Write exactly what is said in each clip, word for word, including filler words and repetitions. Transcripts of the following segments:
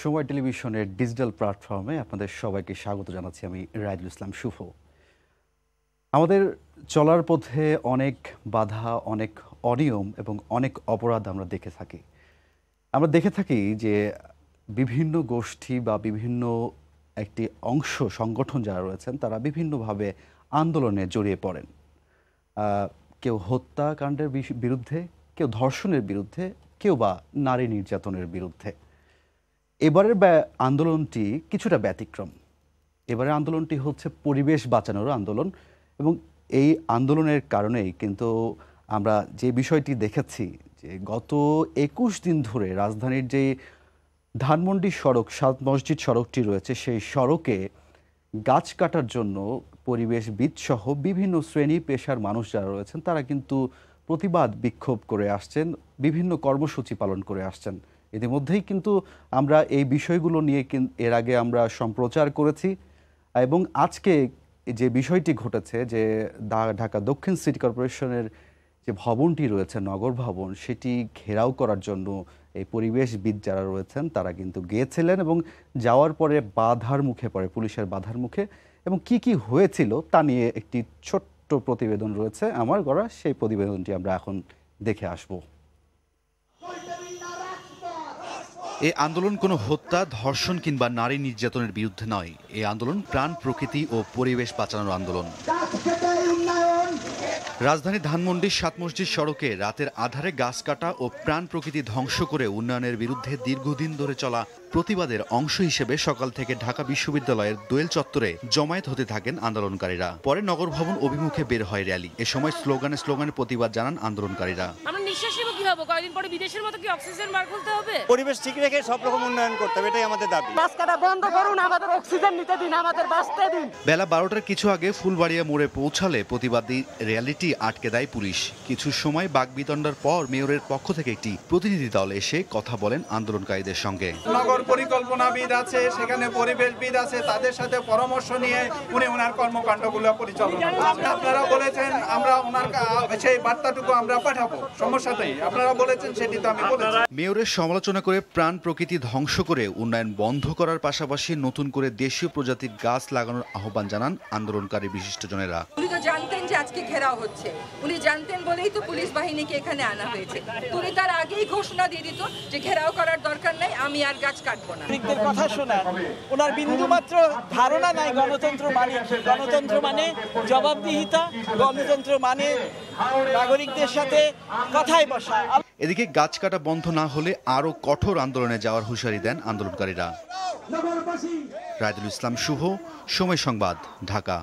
সময় টেলিভিশনের ডিজিটাল প্ল্যাটফর্মে আপনাদের সবাইকে স্বাগত জানাচ্ছি। আমি রাইদুল ইসলাম শুভ। আমাদের চলার পথে অনেক বাধা, অনেক অনিয়ম এবং অনেক অপরাধ আমরা দেখে থাকি। আমরা দেখে থাকি যে বিভিন্ন গোষ্ঠী বা বিভিন্ন একটি অংশ সংগঠন যারা রয়েছেন তারা বিভিন্নভাবে আন্দোলনে জড়িয়ে পড়েন। কেউ হত্যাকাণ্ডের বিরুদ্ধে, কেউ ধর্ষণের বিরুদ্ধে, কেউ বা নারী নির্যাতনের বিরুদ্ধে। এবারের আন্দোলনটি কিছুটা ব্যতিক্রম। এবারের আন্দোলনটি হচ্ছে পরিবেশ বাঁচানোর আন্দোলন এবং এই আন্দোলনের কারণেই কিন্তু আমরা যে বিষয়টি দেখেছি যে গত একুশ দিন ধরে রাজধানীর যে ধানমন্ডি সড়ক, সাত মসজিদ সড়কটি রয়েছে, সেই সড়কে গাছ কাটার জন্য পরিবেশবিদ সহ বিভিন্ন শ্রেণী পেশার মানুষ যারা রয়েছেন তারা কিন্তু প্রতিবাদ বিক্ষোভ করে আসছেন, বিভিন্ন কর্মসূচি পালন করে আসছেন। ইতিমধ্যেই কিন্তু আমরা এই বিষয়গুলো নিয়ে এর আগে আমরা সম্প্রচার করেছি এবং আজকে যে বিষয়টি ঘটেছে যে ঢাকা দক্ষিণ সিটি কর্পোরেশনের যে ভবনটি রয়েছে, নগর ভবন, সেটি ঘেরাও করার জন্য এই পরিবেশবিদ যারা রয়েছেন তারা কিন্তু গিয়েছিলেন এবং যাওয়ার পরে বাধার মুখে পড়ে, পুলিশের বাধার মুখে। এবং কি কি হয়েছিল তা নিয়ে একটি ছোট্ট প্রতিবেদন রয়েছে আমার গড়া, সেই প্রতিবেদনটি আমরা এখন দেখে আসব। এই আন্দোলন কোনো হত্যা, ধর্ষণ কিংবা নারী নির্যাতনের বিরুদ্ধে নয়। এই আন্দোলন প্রাণ, প্রকৃতি ও পরিবেশ বাঁচানোর আন্দোলন। রাজধানী ধানমন্ডির সাত মসজিদ সড়কে রাতের আধারে গাছ কাটা ও প্রাণ প্রকৃতি ধ্বংস করে উন্নয়নের বিরুদ্ধে দীর্ঘদিন ধরে চলা প্রতিবাদের অংশ হিসেবে সকাল থেকে ঢাকা বিশ্ববিদ্যালয়ের দোয়েল চত্বরে জমায়েত হতে থাকেন আন্দোলনকারীরা। পরে নগর ভবন অভিমুখে বের হয় র্যালি। এ সময় স্লোগানে স্লোগানে প্রতিবাদ জানান আন্দোলনকারীরা। কয়েকদিন পরে বিদেশের মতো কি অক্সিজেন বার করতে হবে? পরিবেশ ঠিক রেখে সব রকম উন্নয়ন করতে হবে, এটাই আমাদের দাবি। গাছ কাটা বন্ধ করুন, আমাদের অক্সিজেন নিতে দিন, আমাদের বাঁচতে দিন। বেলা বারোটার কিছু আগে ফুলবাড়িয়া মোড়ে পৌঁছালে প্রতিবাদী র্যালিটি আটকে দেয় পুলিশ। কিছু সময় বাকবিতণ্ডার পর মেয়রের পক্ষ থেকে একটি প্রতিনিধি দল এসে কথা বলেন আন্দোলনকারীদের সঙ্গে। নগর পরিকল্পনাবিদ আছে, সেখানে পরিবেশবিদ আছে, তাদের সাথে পরামর্শ নিয়ে উনি ওনার কর্মকাণ্ডগুলো পরিচালনা করছেন। আপনারা বলেছেন আমরা ওনার সেই বার্তাটুকু আমরা পাঠাবো, সমস্যা নেই। আপনারা বলেছেন সেটি তো আমি বলেছি। মেয়রের সমালোচনা করে প্রাণ প্রকৃতি ধ্বংস করে উন্নয়ন বন্ধ করার পাশাপাশি নতুন করে দেশীয় প্রজাতির গাছ লাগানোর আহ্বান জানান আন্দোলনকারী বিশিষ্টজনেরা। উনি তো জানতেন যে আজকে ঘেরাও হচ্ছে, উনি জানতেন বলেই তো পুলিশ বাহিনীকে এখানে আনা হয়েছে। উনি তার আগেই ঘোষণা দিয়ে দিত যে ঘেরাও করার দরকার নাই, আমি আর গাছ কাটবো না। নাগরিকদের কথা শোনা, ওনার বিন্দুমাত্র ধারণা নাই গণতন্ত্র মানে। গণতন্ত্র মানে জবাবদিহিতা, গণতন্ত্র মানে নাগরিকদের সাথে কথায় বসা। এদিকে গাছ কাটা বন্ধ না হলে আরো কঠোর আন্দোলনে যাওয়ার হুঁশিয়ারি দেন আন্দোলনকারীরা। রাইদুল ইসলাম শুভ, সময় সংবাদ, ঢাকা।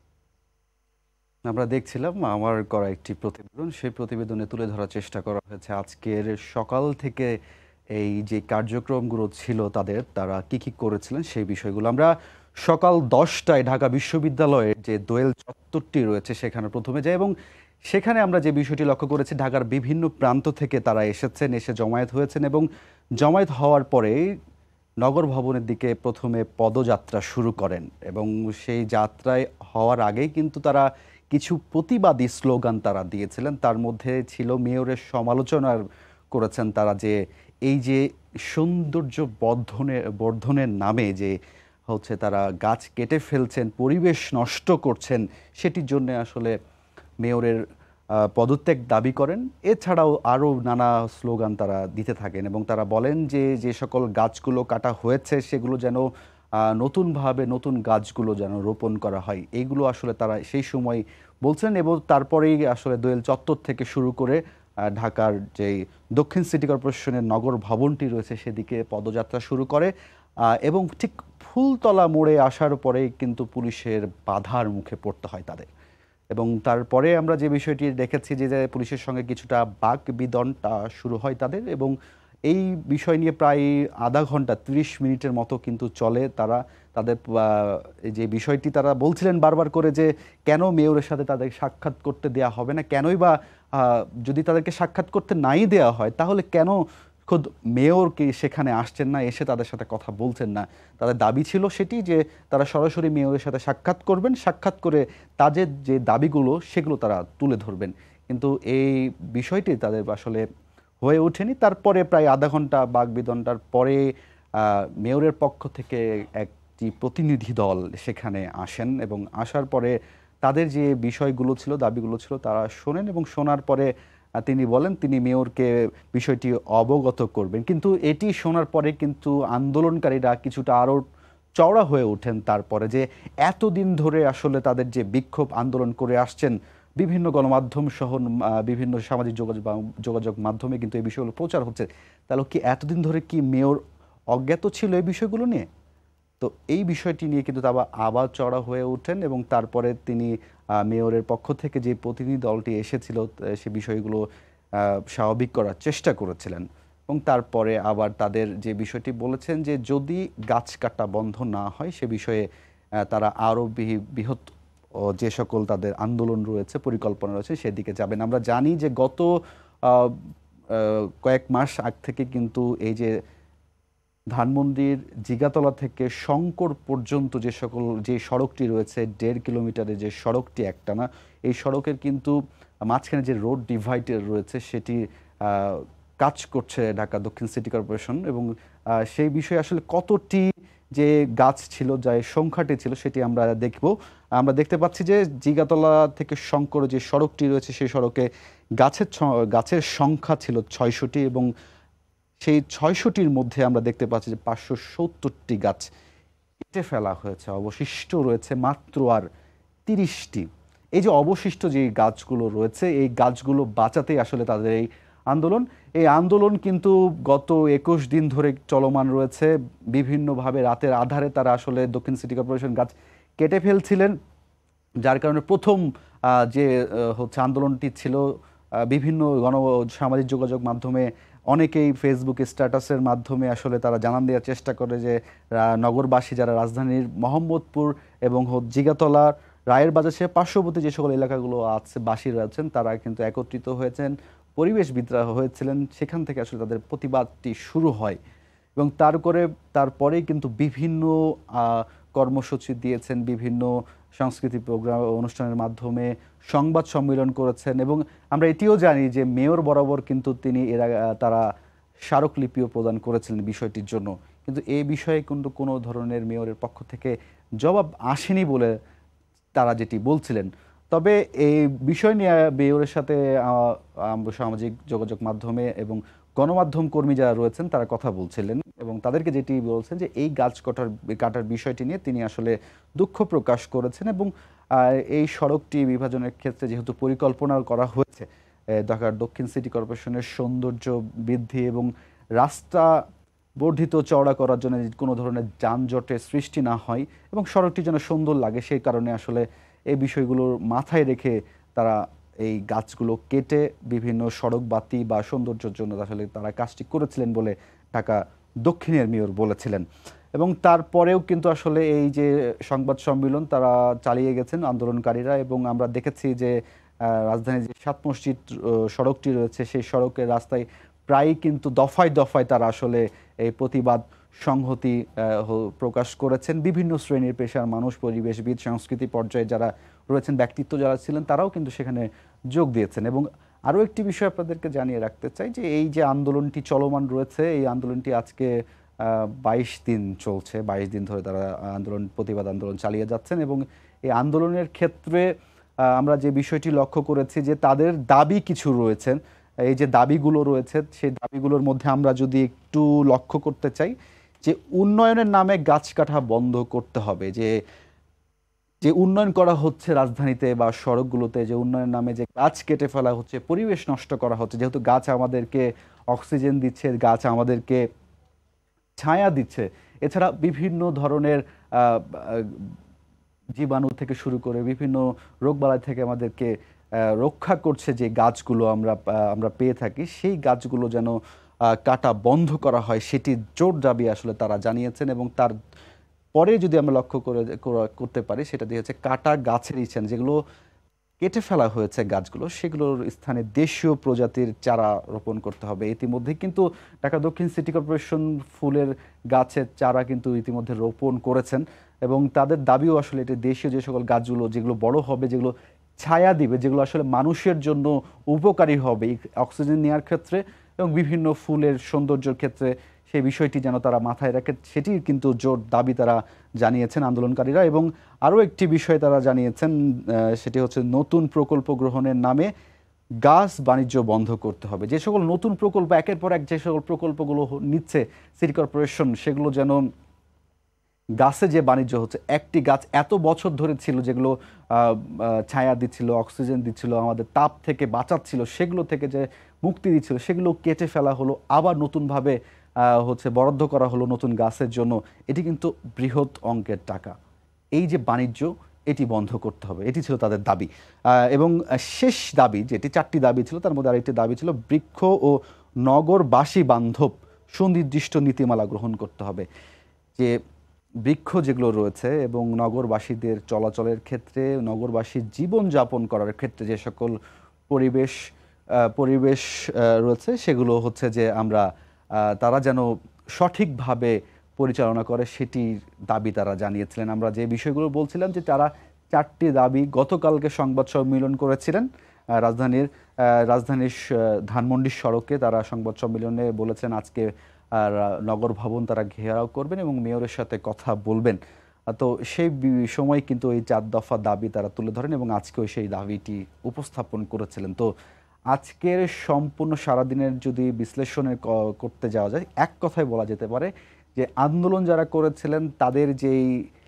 আমরা দেখছিলাম আমার করা একটি প্রতিবেদন, সেই প্রতিবেদনে তুলে ধরার চেষ্টা করা হয়েছে আজকের সকাল থেকে এই যে কার্যক্রমগুলো ছিল তাদের, তারা কি কি করেছিলেন সেই বিষয়গুলো। আমরা সকাল দশটায় ঢাকা বিশ্ববিদ্যালয়ের যে দোয়েল চত্বরটি রয়েছে সেখানে প্রথমে যাই এবং সেখানে আমরা যে বিষয়টি লক্ষ্য করেছি, ঢাকার বিভিন্ন প্রান্ত থেকে তারা এসেছেন, এসে জমায়েত হয়েছেন এবং জমায়েত হওয়ার পরে নগর ভবনের দিকে প্রথমে পদযাত্রা শুরু করেন এবং সেই যাত্রায় হওয়ার আগেই কিন্তু তারা কিছু প্রতিবাদী স্লোগান তারা দিয়েছিলেন। তার মধ্যে ছিল মেয়রের সমালোচনা করেছেন তারা যে এই যে সৌন্দর্য বর্ধনের বর্ধনের নামে যে হচ্ছে তারা গাছ কেটে ফেলছেন, পরিবেশ নষ্ট করছেন, সেটির জন্য আসলে মেয়রের পদত্যাগ দাবি করেন। এছাড়াও আরও নানা স্লোগান তারা দিতে থাকেন এবং তারা বলেন যে যে সকল গাছগুলো কাটা হয়েছে সেগুলো যেন নতুনভাবে নতুন গাছগুলো যেন রোপণ করা হয়, এইগুলো আসলে তারা সেই সময় বলছেন। এবং তারপরেই আসলে দোয়েল চত্বর থেকে শুরু করে ঢাকার যেই দক্ষিণ সিটি কর্পোরেশনের নগর ভবনটি রয়েছে সেদিকে পদযাত্রা শুরু করে এবং ঠিক ফুলতলা মোড়ে আসার পরেই কিন্তু পুলিশের বাধার মুখে পড়তে হয় তাদের। এবং তারপরে আমরা যে বিষয়টি দেখেছি যে পুলিশের সঙ্গে কিছুটা বাক বিতণ্ডা শুরু হয় তাদের এবং এই বিষয় নিয়ে প্রায় আধা ঘন্টা ত্রিশ মিনিটের মতো কিন্তু চলে। তারা তাদের যে বিষয়টি তারা বলছিলেন বারবার করে যে কেন মেয়রের সাথে তাদের সাক্ষাৎ করতে দেয়া হবে না, কেনই বা যদি তাদেরকে সাক্ষাৎ করতে নাই দেওয়া হয় তাহলে কেন খোদ মেয়রকে সেখানে আসছেন না, এসে তাদের সাথে কথা বলছেন না। তাদের দাবি ছিল সেটি যে তারা সরাসরি মেয়রের সাথে সাক্ষাৎ করবেন, সাক্ষাৎ করে তাদের যে দাবিগুলো সেগুলো তারা তুলে ধরবেন। কিন্তু এই বিষয়টি তাদের আসলে হয়ে ওঠেনি। তারপরে প্রায় আধা ঘন্টা বাকবিতণ্ডার পরে মেয়রের পক্ষ থেকে একটি প্রতিনিধি দল সেখানে আসেন এবং আসার পরে তাদের যে বিষয়গুলো ছিল, দাবিগুলো ছিল, তারা শোনেন এবং শোনার পরে তিনি বলেন তিনি মেয়রকে বিষয়টি অবগত করবেন। কিন্তু এটি শোনার পরে কিন্তু আন্দোলনকারীরা কিছুটা আরও চওড়া হয়ে ওঠেন তারপরে, যে এতদিন ধরে আসলে তাদের যে বিক্ষোভ আন্দোলন করে আসছেন, বিভিন্ন গণমাধ্যম সহ বিভিন্ন সামাজিক যোগাযোগ যোগাযোগ মাধ্যমে কিন্তু এই বিষয়গুলো প্রচার হচ্ছে, তাহলে কি এতদিন ধরে কি মেয়র অজ্ঞাত ছিল এই বিষয়গুলো নিয়ে? তো এই বিষয়টি নিয়ে কিন্তু আবার আবার চড়া হয়ে ওঠেন এবং তারপরে তিনি মেয়রের পক্ষ থেকে যে প্রতিনিধি দলটি এসেছিল সে বিষয়গুলো স্বাভাবিক করার চেষ্টা করেছিলেন এবং তারপরে আবার তাদের যে বিষয়টি বলেছেন যে যদি গাছ কাটা বন্ধ না হয় সে বিষয়ে তারা আরও বৃহৎ যে সকল তাদের আন্দোলন রয়েছে, পরিকল্পনা রয়েছে, সেদিকে যাবেন। আমরা জানি যে গত কয়েক মাস আগ থেকে কিন্তু এই যে ধানমন্ডির জিগাতলা থেকে শঙ্কর পর্যন্ত যে সকল যে সড়কটি রয়েছে, দেড় কিলোমিটারের যে সড়কটি একটানা, এই সড়কের কিন্তু মাঝখানে যে রোড ডিভাইডার রয়েছে সেটি কাজ করছে ঢাকা দক্ষিণ সিটি কর্পোরেশন এবং সেই বিষয়ে আসলে কতটি যে গাছ ছিল, যা সংখ্যাটি ছিল সেটি আমরা দেখব। আমরা দেখতে পাচ্ছি যে জিগাতলা থেকে শঙ্কর যে সড়কটি রয়েছে সেই সড়কে গাছের গাছের সংখ্যা ছিল ছয়শটি এবং সেই ছয়শটির মধ্যে আমরা দেখতে পাচ্ছি যে পাঁচশো সত্তরটি গাছ কেটে ফেলা হয়েছে, অবশিষ্ট রয়েছে মাত্র আর তিরিশটি। এই যে অবশিষ্ট যে গাছগুলো রয়েছে এই গাছগুলো বাঁচাতেই আসলে তাদের এই আন্দোলন। এই আন্দোলন কিন্তু গত একুশ দিন ধরে চলমান রয়েছে। বিভিন্নভাবে রাতের আধারে তারা আসলে দক্ষিণ সিটি কর্পোরেশন গাছ কেটে ফেলছিলেন, যার কারণে প্রথম যে হচ্ছে আন্দোলনটি ছিল বিভিন্ন গণ সামাজিক যোগাযোগ মাধ্যমে অনেকেই ফেসবুক স্ট্যাটাসের মাধ্যমে আসলে তারা জানান দেওয়ার চেষ্টা করে যে নগরবাসী যারা রাজধানীর মোহাম্মদপুর এবং জিগাতলা, রায়ের বাজার সে পার্শ্ববর্তী যে সকল এলাকাগুলো আছে বাসী রয়েছেন তারা কিন্তু একত্রিত হয়েছেন, পরিবেশবিদরা হয়েছিলেন, সেখান থেকে আসলে তাদের প্রতিবাদটি শুরু হয় এবং তার করে তারপরেই কিন্তু বিভিন্ন কর্মসূচি দিয়েছেন, বিভিন্ন সাংস্কৃতিক প্রোগ্রাম অনুষ্ঠানের মাধ্যমে সংবাদ সম্মেলন করেছেন এবং আমরা এটিও জানি যে মেয়র বরাবর কিন্তু তিনি এরা তারা স্মারকলিপিও প্রদান করেছিলেন বিষয়টির জন্য, কিন্তু এই বিষয়ে কিন্তু কোনো ধরনের মেয়রের পক্ষ থেকে জবাব আসেনি বলে তারা যেটি বলছিলেন। তবে এই বিষয় নিয়ে মেয়রের সাথে সামাজিক যোগাযোগ মাধ্যমে এবং গণমাধ্যম কর্মী যারা রয়েছেন তারা কথা বলছিলেন এবং তাদেরকে যেটি বলছেন যে এই গাছ কাটার কাটার বিষয়টি নিয়ে তিনি আসলে দুঃখ প্রকাশ করেছেন এবং এই সড়কটি বিভাজনের ক্ষেত্রে যেহেতু পরিকল্পনা করা হয়েছে ঢাকার দক্ষিণ সিটি কর্পোরেশনের সৌন্দর্য বৃদ্ধি এবং রাস্তা বর্ধিত চওড়া করার জন্য কোনো ধরনের যানজটের সৃষ্টি না হয় এবং সড়কটি যেন সুন্দর লাগে, সেই কারণে আসলে এই বিষয়গুলোর মাথায় রেখে তারা এই গাছগুলো কেটে বিভিন্ন সড়ক বাতি বা সৌন্দর্যের জন্য আসলে তারা কাজটি করেছিলেন বলে ঢাকা দক্ষিণের মেয়র বলেছিলেন। এবং তারপরেও কিন্তু আসলে এই যে সংবাদ সম্মেলন তারা চালিয়ে গেছেন আন্দোলনকারীরা এবং আমরা দেখেছি যে রাজধানীর যে সাত মসজিদ সড়কটি রয়েছে সেই সড়কের রাস্তায় প্রায়ই কিন্তু দফায় দফায় তারা আসলে এই প্রতিবাদ সংহতি প্রকাশ করেছেন। বিভিন্ন শ্রেণীর পেশার মানুষ, পরিবেশবিদ, সংস্কৃতি পর্যায়ে যারা রয়েছেন, ব্যক্তিত্ব যারা ছিলেন তারাও কিন্তু সেখানে যোগ দিয়েছেন। এবং আরও একটি বিষয় আপনাদেরকে জানিয়ে রাখতে চাই যে এই যে আন্দোলনটি চলমান রয়েছে এই আন্দোলনটি আজকে বাইশ দিন চলছে, বাইশ দিন ধরে তারা আন্দোলন প্রতিবাদ আন্দোলন চালিয়ে যাচ্ছেন এবং এই আন্দোলনের ক্ষেত্রে আমরা যে বিষয়টি লক্ষ্য করেছি যে তাদের দাবি কিছু রয়েছেন, এই যে দাবিগুলো রয়েছে সেই দাবিগুলোর মধ্যে আমরা যদি একটু লক্ষ্য করতে চাই যে উন্নয়নের নামে গাছ কাটা বন্ধ করতে হবে। যে যে উন্নয়ন করা হচ্ছে রাজধানীতে বা সড়কগুলোতে, যে উন্নয়নের নামে যে গাছ কেটে ফেলা হচ্ছে, পরিবেশ নষ্ট করা হচ্ছে, যেহেতু গাছ আমাদেরকে অক্সিজেন দিচ্ছে, গাছ আমাদেরকে ছায়া দিচ্ছে, এছাড়া বিভিন্ন ধরনের জীবাণু থেকে শুরু করে বিভিন্ন রোগবালাই থেকে আমাদেরকে রক্ষা করছে যে গাছগুলো আমরা আমরা পেয়ে থাকি, সেই গাছগুলো যেন কাটা বন্ধ করা হয় সেটি জোর দাবি আসলে তারা জানিয়েছেন। এবং তার পরে যদি আমরা লক্ষ্য করে করতে পারি সেটা দিয়ে হচ্ছে কাটা গাছের ইচ্ছেন যেগুলো কেটে ফেলা হয়েছে গাছগুলো সেগুলোর স্থানে দেশীয় প্রজাতির চারা রোপণ করতে হবে। ইতিমধ্যে কিন্তু ঢাকা দক্ষিণ সিটি কর্পোরেশন ফুলের গাছের চারা কিন্তু ইতিমধ্যে রোপণ করেছেন এবং তাদের দাবিও আসলে এটি দেশীয় যে সকল গাছগুলো যেগুলো বড় হবে, যেগুলো ছায়া দিবে, যেগুলো আসলে মানুষের জন্য উপকারী হবে অক্সিজেন নেওয়ার ক্ষেত্রে এবং বিভিন্ন ফুলের সৌন্দর্যের ক্ষেত্রে সেই বিষয়টি যেন তারা মাথায় রাখে, সেটির কিন্তু জোর দাবি তারা জানিয়েছেন আন্দোলনকারীরা। এবং আরও একটি বিষয় তারা জানিয়েছেন, সেটি হচ্ছে নতুন প্রকল্প গ্রহণের নামে গাছ বাণিজ্য বন্ধ করতে হবে। যে সকল নতুন প্রকল্প একের পর এক যে সকল প্রকল্পগুলো নিচ্ছে সিটি কর্পোরেশন, সেগুলো যেন গাছে যে বাণিজ্য হচ্ছে, একটি গাছ এত বছর ধরে ছিল যেগুলো ছায়া দিচ্ছিল, অক্সিজেন দিচ্ছিল, আমাদের তাপ থেকে বাঁচাচ্ছিল, সেগুলো থেকে যে মুক্তি দিচ্ছিল, সেগুলো কেটে ফেলা হলো, আবার নতুনভাবে হচ্ছে বরাদ্দ করা হলো নতুন গাছের জন্য। এটি কিন্তু বৃহৎ অঙ্কের টাকা। এই যে বাণিজ্য, এটি বন্ধ করতে হবে, এটি ছিল তাদের দাবি। এবং শেষ দাবি, যেটি চারটি দাবি ছিল, তার মধ্যে আরেকটি দাবি ছিল বৃক্ষ ও নগরবাসী বান্ধব সুনির্দিষ্ট নীতিমালা গ্রহণ করতে হবে। যে বৃক্ষ যেগুলো রয়েছে এবং নগরবাসীদের চলাচলের ক্ষেত্রে, নগরবাসীর জীবনযাপন করার ক্ষেত্রে যে সকল পরিবেশ পরিবেশ রয়েছে, সেগুলো হচ্ছে যে আমরা তারা যেন সঠিকভাবে পরিচালনা করে, সেটির দাবি তারা জানিয়েছিলেন। আমরা যে বিষয়গুলো বলছিলাম যে তারা চারটি দাবি গতকালকে সংবাদ সম্মেলন করেছিলেন রাজধানীর রাজধানীর ধানমন্ডির সড়কে। তারা সংবাদ সম্মেলনে বলেছেন আজকে আর নগর ভবন তারা ঘেরাও করবেন এবং মেয়রের সাথে কথা বলবেন। তো সেই সময় কিন্তু এই চার দফা দাবি তারা তুলে ধরেন এবং আজকেও সেই দাবিটি উপস্থাপন করেছিলেন। তো আজকের সম্পূর্ণ সারাদিনের যদি বিশ্লেষণে করতে যাওয়া যায়, এক কথায় বলা যেতে পারে যে আন্দোলন যারা করেছিলেন তাদের যেই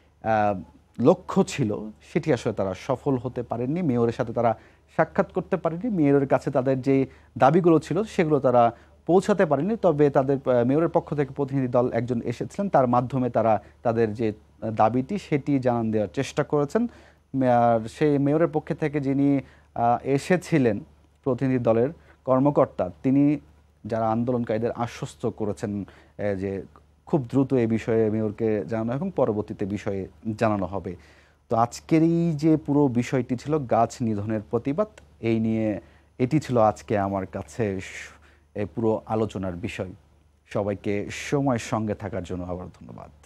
লক্ষ্য ছিল সেটি আসলে তারা সফল হতে পারেননি। মেয়রের সাথে তারা সাক্ষাৎ করতে পারেনি, মেয়রের কাছে তাদের যে দাবিগুলো ছিল সেগুলো তারা পৌঁছাতে পারেনি। তবে তাদের মেয়রের পক্ষ থেকে প্রতিনিধি দল একজন এসেছিলেন, তার মাধ্যমে তারা তাদের যে দাবিটি সেটি জানান দেওয়ার চেষ্টা করেছেন। সেই মেয়রের পক্ষে থেকে যিনি এসেছিলেন প্রতিনিধি দলের কর্মকর্তা, তিনি যারা আন্দোলনকারীদের আশ্বস্ত করেছেন যে খুব দ্রুত এই বিষয়ে মেয়রকে জানানো এবং পরবর্তীতে বিষয়ে জানানো হবে। তো আজকের এই যে পুরো বিষয়টি ছিল গাছ নিধনের প্রতিবাদ, এই নিয়ে এটি ছিল আজকে আমার কাছে এই পুরো আলোচনার বিষয়। সবাইকে সময়ের সঙ্গে থাকার জন্য আবার ধন্যবাদ।